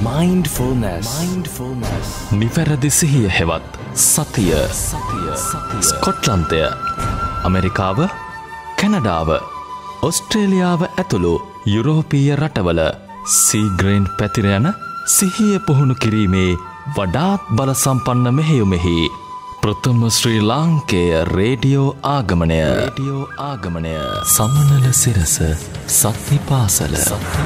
Mindfulness. නිවැරදි සිහිය හෙවත් සතිය. ස්කොට්ලන්තය, ඇමරිකාව, කැනඩාව, ඔස්ට්‍රේලියාව ඇතුළු යුරෝපීය රටවල සීග්‍රේන් පැතිර යන සිහිය පුහුණු කිරීමේ වඩාත් බල සම්පන්න මෙහෙයුමෙහි ප්‍රථම ශ්‍රී ලාංකේය රේඩියෝ ආගමනය සමනල සිරස සති පාසල.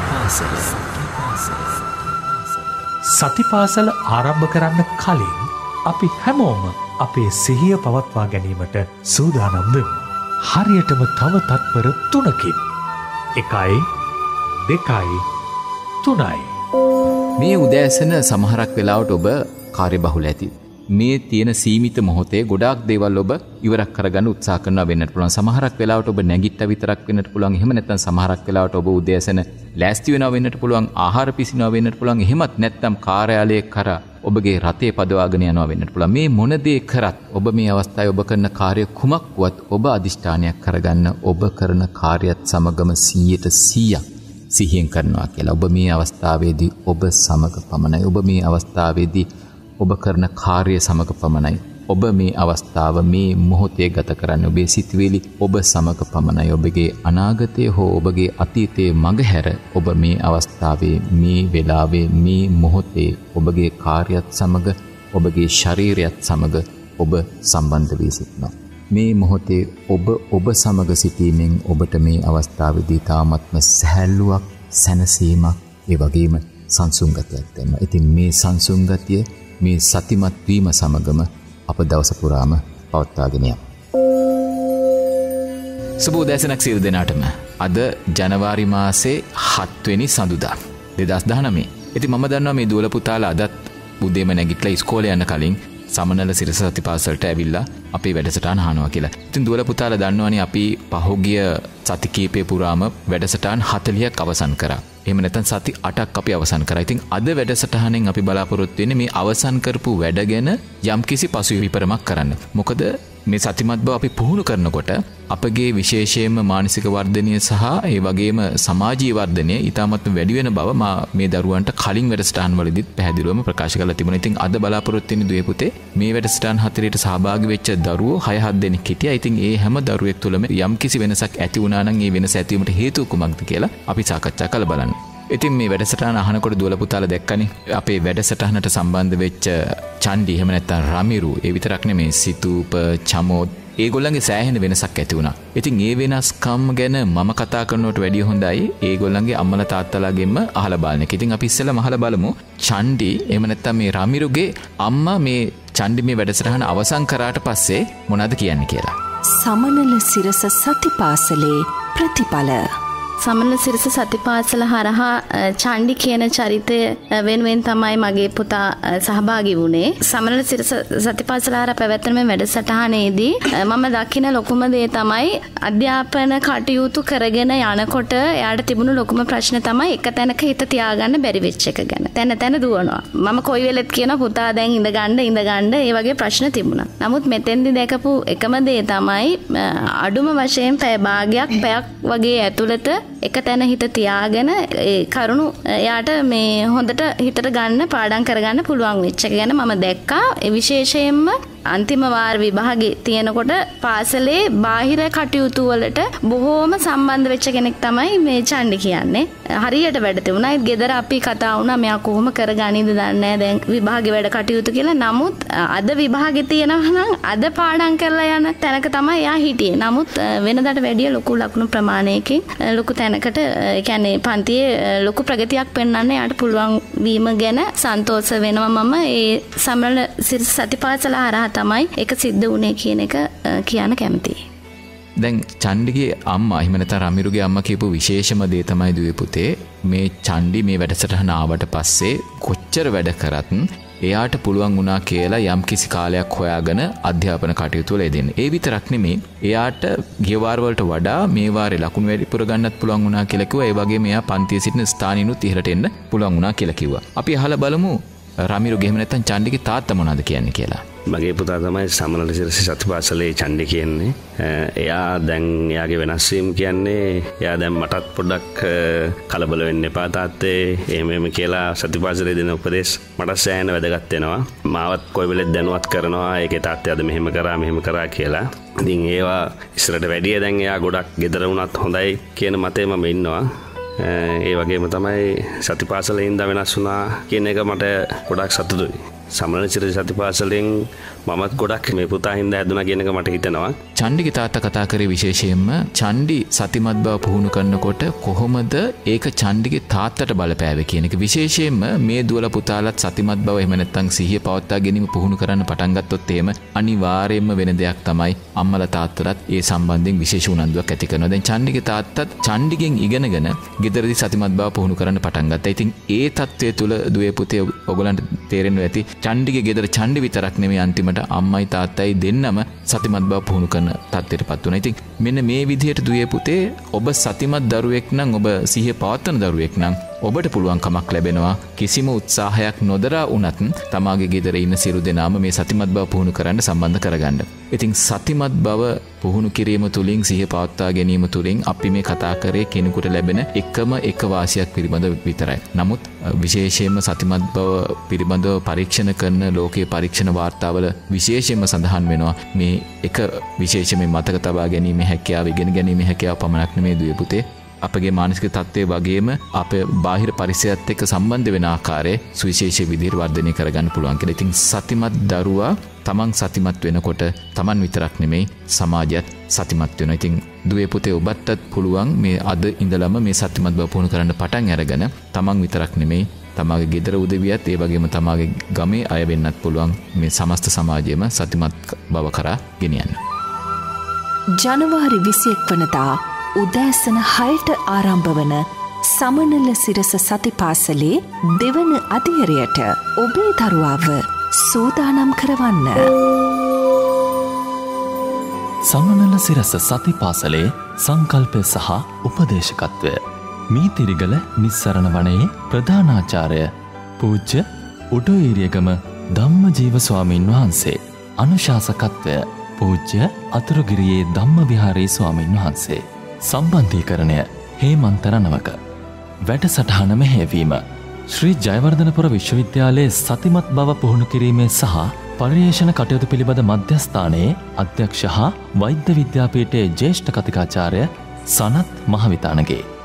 සති පාසල ආරම්භ කරන්න කලින් අපි හැමෝම අපේ සිහිය පවත්වා ගැනීමට සූදානම් වෙමු. හරියටම තව තත්පර 3කින් 1 2 3. මේ උදෑසන සමහරක් වෙලාවට ඔබ කාර්යබහුල ඇති. මේ තියෙන සීමිත මොහොතේ ගොඩාක් දේවල් ඔබ ඉවරක් කරගන්න උත්සාහ කරනවා වෙන්නත් පුළුවන්. සමහරක් වෙලාවට ඔබ නැගිට්ට විතරක් වෙන්නත් පුළුවන්. එහෙම නැත්නම් සමහරක් වෙලාවට ඔබ උදෑසන ලෑස්ති වෙනවා වෙන්නත් පුළුවන්. ආහාර පිසිනවා වෙන්නත් පුළුවන්. එහෙමත් නැත්නම් කාර්යාලයේ කරා ඔබගේ රතේ පදවාගෙන යනවා වෙන්නත් පුළුවන්. මේ මොන දේ කරත් ඔබ මේ අවස්ථාවේ ඔබ කරන කාර්ය කුමක්වත් ඔබ අදිෂ්ඨානයක් කරගන්න ඔබ කරන කාර්යයත් සමගම 100% සිහියෙන් කරනවා කියලා. ඔබ මේ අවස්ථාවේදී ඔබ සමග පමණයි. ඔබ මේ අවස්ථාවේදී ඔබ කරන කාර්ය සමග පමණයි. ඔබ මේ අවස්ථාව මේ මොහොතේ ගත කරන්නේ ඔබේ සිතුවිලි ඔබ සමග පමණයි. ඔබගේ අනාගතය හෝ ඔබගේ අතීතයේ මගහැර ඔබ මේ අවස්ථාවේ මේ වෙලාවේ මේ මොහොතේ ඔබගේ කාර්යයත් සමග ඔබගේ ශරීරයත් සමග ඔබ සම්බන්ධ වී සිටිනවා. මේ මොහොතේ ඔබ සමග සිටීමෙන් ඔබට මේ අවස්ථාවේදී තාමත්ම සැහැල්ලුවක්, සැනසීමක්, ඒ වගේම සංසුන් ගතියක් දැනෙනවා. ඉතින් මේ සංසුන් ගතිය මේ සතිමත් වීම සමගම අප දවස පුරාම පවත්වාගෙන යමු. සුබ උදෑසනක් සියලු දෙනාටම. අද ජනවාරි මාසේ 7 වෙනි සඳුදා 2019. ඉතින් මම දන්නවා මේ දුවල පුතාලා අදත් උදේම නැගිටලා ඉස්කෝලේ යන්න කලින් සමනල සිරස සති පාසලට ඇවිල්ලා අපේ වැඩසටහන අහනවා කියලා. ඉතින් දුවල පුතාලා දන්නවනේ අපි පහුගිය සති කීපේ පුරාම වැඩසටහන් 40ක් අවසන් කරා. එහෙම නැත්නම් සති 8ක් අපි අවසන් කරා. ඉතින් අද වැඩසටහනෙන් අපි බලාපොරොත්තු වෙන්නේ මේ අවසන් කරපු වැඩ ගැන යම්කිසි පසුවිපරමක් කරන්න. මොකද මේ සතිමත් බව අපි පුහුණු කරනකොට අපගේ විශේෂයෙන්ම මානසික වර්ධනය සහ ඒ වගේම සමාජීය වර්ධනය ඊටමත් වැඩි වෙන බව මා මේ දරුවන්ට කලින් වැඩසටහන් වලදීත් පැහැදිලිවම ප්‍රකාශ කරලා තිබුණා. ඉතින් අද බලාපොරොත්තු වෙන දුවේ පුතේ මේ වැඩසටහන් 4ට සහභාගී වෙච්ච දරුවෝ 6-7 දෙනෙක් හිටියා. ඉතින් ඒ හැම දරුවෙක් තුළම යම්කිසි වෙනසක් ඇති වුණා නම් ඒ වෙනස ඇති වීමට හේතුව කුමක්ද කියලා අපි සාකච්ඡා කරලා බලන්න. ඉතින් මේ වැඩසටහන අහනකොට දුවල පුතාලා දැක්කනේ අපේ වැඩසටහනට සම්බන්ධ වෙච්ච චණ්ඩි එහෙම නැත්නම් රමිරු ඒ විතරක් නෙමේ සිතූප චමෝත් ඒගොල්ලන්ගේ සෑහෙන වෙනසක් ඇති වුණා. ඉතින් ඒ වෙනස්කම් ගැන මම කතා කරනවට වැඩිය හොඳයි ඒගොල්ලන්ගේ අම්මලා තාත්තලාගෙන්ම අහලා බලන එක. ඉතින් අපි ඉස්සෙල්ලාම අහලා බලමු චණ්ඩි එහෙම නැත්නම් මේ රමිරුගේ අම්මා මේ චණ්ඩි මේ වැඩසටහන අවසන් කරාට පස්සේ මොනවද කියන්නේ කියලා. සමනල සිරස සති පාසලේ ප්‍රතිඵල. සමනල සිරස සති පාසල හරහා චණ්ඩි කියන චරිතය වෙනුවෙන් තමයි මගේ පුතා සහභාගී වුණේ. සමනල සිරස සති පාසල හරහා පැවැත්වෙන මේ වැඩසටහනේදී මම දකින ලොකුම දේ තමයි අධ්‍යාපන කටයුතු කරගෙන යනකොට එයාට තිබුණු ලොකුම ප්‍රශ්නේ තමයි එක තැනක හිත තියාගන්න බැරි වෙච්ච එක ගැන. තැන දුවනවා. මම කොයි වෙලෙත් කියන පුතා දැන් ඉඳගන්න ඒ වගේ ප්‍රශ්න තිබුණා. නමුත් මෙතෙන්දි දැකපු එකම දේ තමයි අඩුම වශයෙන් පැය භාගයක් පැයක් වගේ ඇතුළත එක තැන හිත තියාගෙන ඒ කරුණු එයාට මේ හොඳට හිතට ගන්න පාඩම් කරගන්න පුළුවන් වෙච්ච එක ගැන මම දැක්කා. ඒ විශේෂයෙන්ම අන්තිම වාර විභාගේ තියෙනකොට පාසලේ බාහිර කටයුතු වලට බොහෝම සම්බන්ධ වෙච්ච කෙනෙක් තමයි මේ චණ්ඩි කියන්නේ. හරියට වැඩ තිබුණා. ඒත් ගෙදර අපි කතා වුණා මෙයා කොහොම කරගන්නේද දන්නේ නැහැ දැන් විභාගේ වැඩ කටයුතු කියලා. නමුත් අද විභාගේ තියෙනවා නම් අද පාඩම් කරලා යන තැනක තමයි එයා හිටියේ. නමුත් වෙනදාට වැඩිය ලොකු ලකුණු ප්‍රමාණයකින් ලොකු තැනකට ඒ කියන්නේ පන්තියේ ලොකු ප්‍රගතියක් පෙන්වන්න යාට පුළුවන් වීම ගැන සන්තෝෂ වෙනවා. මම ඒ සමනල සිරස සති පාසල හරහා තමයි ඒක සිද්ධ වුණේ කියන එක කියන්න කැමතියි. දැන් චණ්ඩිගේ අම්මා එහෙම නැත්නම් රමිරුගේ අම්මා කියපු විශේෂම දේ තමයි දුවේ පුතේ මේ චණ්ඩි මේ වැඩසටහන ආවට පස්සේ කොච්චර වැඩ කරත් එයාට පුළුවන් වුණා කියලා යම් කිසි කාලයක් හොයාගෙන අධ්‍යාපන කටයුතු වල යෙදෙන්න. ඒ විතරක් නෙමෙයි එයාට ගිය වාර වලට වඩා මේ වාරේ ලකුණු වැඩිපුර ගන්නත් පුළුවන් වුණා කියලා කිව්වා. ඒ වගේම එයා පන්තියේ සිටින ස්ථානිනුත් ඉහළට එන්න පුළුවන් වුණා කියලා කිව්වා. අපි අහලා බලමු රමිරුගේ එහෙම නැත්නම් චණ්ඩිගේ තාත්තා මොනවද කියන්නේ කියලා. මගේ පුතා තමයි සමනල සිරස සති පාසලේ චණ්ඩි කියන්නේ. එයා දැන් එයාගේ වෙනස් වීම කියන්නේ එයා දැන් මටත් පොඩ්ඩක් කලබල වෙන්න එපා තාත්තේ එහෙම කියලා සති පාසලේ දෙන උපදේශ මට සෑහෙන වැදගත් වෙනවා. මාවත් කොයි වෙලෙත් දැනුවත් කරනවා ඒකේ තාත්තේ අද මෙහෙම කරා කියලා. ඉතින් ඒවා ඉස්සරට වැඩිය දැන් එයා ගොඩක් ගෙදර වුණත් හොඳයි කියන මතේ මම ඉන්නවා. ඒ වගේම තමයි සති පාසලේ ඉඳන් වෙනස් වුණා කියන එක මට ගොඩක් සතුටුයි. සමනල සිරස සති පාසලෙන් මමත් ගොඩක් මේ පුතා හින්දා හැදුනා කියන එක මට හිතෙනවා. චණ්ඩිගේ තාත්තා කතා කරේ විශේෂයෙන්ම චණ්ඩි සතිමත් බව පුහුණු කරනකොට කොහොමද ඒක චණ්ඩිගේ තාත්තට බලපෑවේ කියන එක. විශේෂයෙන්ම මේ දුවලා පුතාලත් සතිමත් බව එහෙම නැත්නම් සිහිය පවත්වා ගැනීම පුහුණු කරන්න පටන් ගත්තොත් එහෙම අනිවාර්යයෙන්ම වෙන දෙයක් තමයි අම්මලා තාත්තලාත් ඒ සම්බන්ධයෙන් විශේෂ උනන්දුවක් ඇති කරනවා. දැන් චණ්ඩිගේ තාත්තත් චණ්ඩිගෙන් ඉගෙනගෙන ගෙදරදී සතිමත් බව පුහුණු කරන්න පටන් ගත්තා. ඉතින් ඒ தත්ත්වය තුල දුවේ පුතේ ඔයගලන්ට තේරෙන්න ඇති චණ්ඩිගේ ගෙදර චණ්ඩි විතරක් නෙමෙයි අන්තිමට අම්මයි තාත්තයි දෙන්නම සතිමත් බව පුහුණු කරන තත්ත්වයටපත් වුණා. ඉතින් මෙන්න මේ විදිහට දුවේ පුතේ ඔබ සතිමත් දරුවෙක් නම් ඔබ සිහිය පවත්වන දරුවෙක් නම් ඔබට පුළුවන් කමක් ලැබෙනවා කිසිම උත්සාහයක් නොදරා වුණත් තමාගේ ගෙදර ඉන්න සියලු දෙනාම මේ සතිමත් බව පුහුණු කරන්න සම්බන්ධ කරගන්න. ඉතින් සතිමත් බව පුහුණු කිරීම තුලින් සිහිය පවත්වා ගැනීම තුලින් අපි මේ කතා කරේ කෙනෙකුට ලැබෙන එකම එක වාසියක් පිළිබඳව විතරයි. නමුත් විශේෂයෙන්ම සතිමත් බව පිළිබඳව පරීක්ෂණ කරන ලෝකීය පරීක්ෂණ වාර්තාවල විශේෂයෙන්ම සඳහන් වෙනවා මේ එක විශේෂයෙන්ම මතක තබා ගැනීම හැකියාව ඉගෙන ගැනීම හැකියාව පමණක් නෙමෙයි දුවේ පුතේ අපගේ මානසික තත්ත්වය වගේම අපේ බාහිර පරිසරයත් එක්ක සම්බන්ධ වෙන ආකාරයේ සුවිශේෂී විදිහට වර්ධනය කරගන්න පුළුවන් කියලා. ඉතින් සතිමත් දරුවා තමන් සතිමත් වෙනකොට තමන් විතරක් නෙමෙයි සමාජයත් සතිමත් වෙනවා. ඉතින් දුවේ පුතේ ඔබටත් පුළුවන් මේ අද ඉඳලම මේ සතිමත් බව පුහුණු කරන්න පටන් අරගෙන තමන් විතරක් නෙමෙයි තමාගේ ගෙදර උදවියත් ඒ වගේම තමාගේ ගමේ අය වෙන්නත් පුළුවන් මේ සමස්ත සමාජයම සතිමත් බව කරා ගෙනියන්න. ජනවාරි 21 වනදා උදෑසන 6ට ආරම්භ වන සමනල සිරස සති පාසලේ දෙවන අධීරයට ඔබේ දරුවාව සූදානම් කරවන්න. සමනල සිරස සති පාසලේ සංකල්පය සහ උපදේශකත්වය මීතිරිගල නිස්සරණ වනයේ ප්‍රධානාචාර්ය පූජ්‍ය උඩුඊරියගම ධම්මජීව ස්වාමීන් වහන්සේ. අනුශාසකත්වය පූජ්‍ය අතුරුගිරියේ ධම්ම විහාරයේ ස්වාමීන් වහන්සේ. සම්බන්ධීකරණය හේමන්ත රණවක. වැඩසටහන මෙහෙයවීම ශ්‍රී ජයවර්ධනපුර විශ්වවිද්‍යාලයේ සතිමත් බව පුහුණු කිරීමේ සහ පර්යේෂණ කටයුතු පිළිබඳ මධ්‍යස්ථානයේ අධ්‍යක්ෂ හා වෛද්‍ය විද්‍යාපීඨයේ ජ්‍යෙෂ්ඨ කතිකාචාර්ය සනත් මහවිතානගේ